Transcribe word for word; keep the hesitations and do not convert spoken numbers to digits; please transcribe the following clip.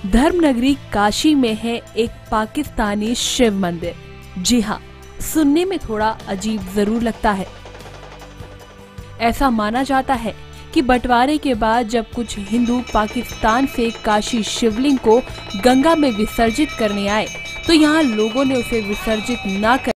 धर्मनगरी काशी में है एक पाकिस्तानी शिव मंदिर। जी हाँ, सुनने में थोड़ा अजीब जरूर लगता है। ऐसा माना जाता है कि बंटवारे के बाद जब कुछ हिंदू पाकिस्तान से काशी शिवलिंग को गंगा में विसर्जित करने आए तो यहाँ लोगों ने उसे विसर्जित न कर